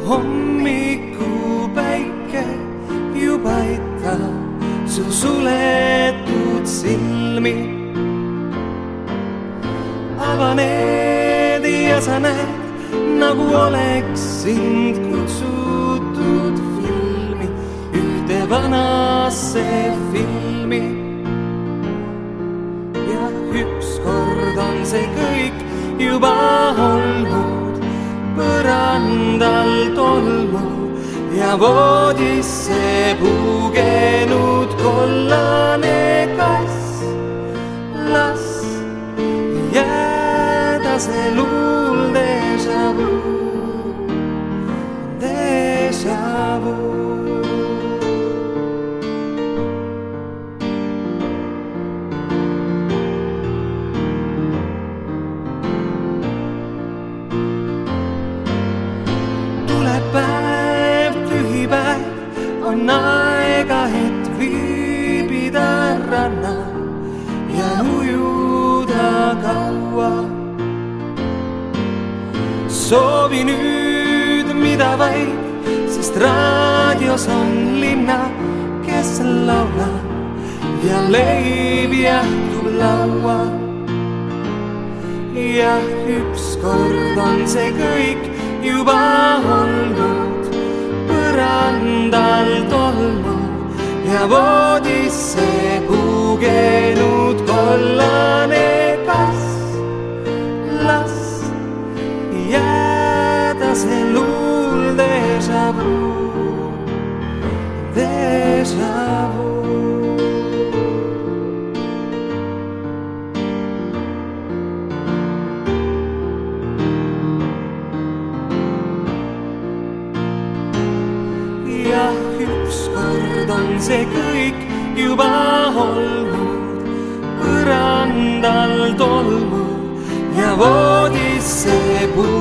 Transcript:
hommikupäike juba ita su suletud silmi. Avaned ja sa näed, nagu oleks sind kutsutud filmi, ühte vanasse filmi. Ja ükskord on see kõik juba olnud, põrandal tolmu ja voodisse puugenud kollane kass. Las jääda see luul déjà vu, déjà vu. Päev, tühi päev, on aega, et viibida rannal ja ujuda kaua. Soovi nüüd mida vaid, sest raadios on linna, kes laulab ja leib jahtub laual. Ja ükskord on see kõik juba olnud, põrandal tolmu ja voodisse puugenud kollane kass. Las jääda see luul déjà vu, déjà vu. Ja ükskord on see kõik juba olnud, põrandal tolmu ja voodisse puugenud